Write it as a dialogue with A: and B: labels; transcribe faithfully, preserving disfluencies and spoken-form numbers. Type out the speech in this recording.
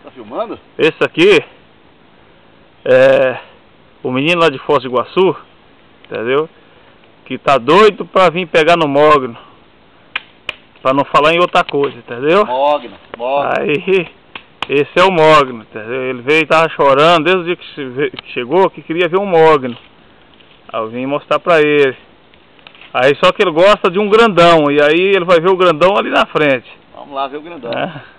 A: Tá filmando?
B: Esse aqui é o menino lá de Foz do Iguaçu, entendeu? Que tá doido pra vir pegar no mogno. Pra não falar em outra coisa, entendeu?
A: Mogno, mogno.
B: Aí, esse é o mogno, entendeu? Ele veio e tava chorando desde o dia que chegou, que queria ver um mogno. Aí eu vim mostrar pra ele. Aí só que ele gosta de um grandão, e aí ele vai ver o grandão ali na frente.
A: Vamos lá ver o grandão.
B: É.